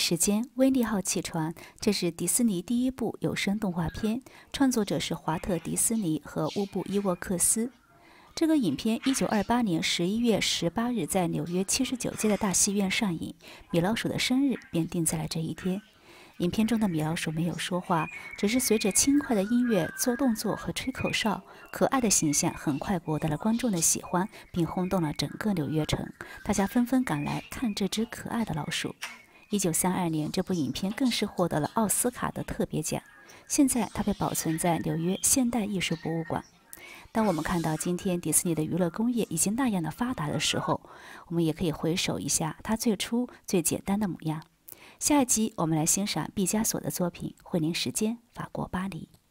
时间，威力号气船，这是迪士尼第一部有声动画片，创作者是华特·迪士尼和乌布·伊沃克斯。这个影片1928年11月18日在纽约79街的大戏院上映，米老鼠的生日便定在了这一天。影片中的米老鼠没有说话，只是随着轻快的音乐做动作和吹口哨，可爱的形象很快博得了观众的喜欢，并轰动了整个纽约城。大家纷纷赶来看这只可爱的老鼠。1932年，这部影片更是获得了奥斯卡的特别奖。现在它被保存在纽约现代艺术博物馆。当我们看到今天迪士尼的娱乐工业已经那样的发达的时候，我们也可以回首一下它最初最简单的模样。下一集我们来欣赏毕加索的作品《惠灵时间》，法国巴黎。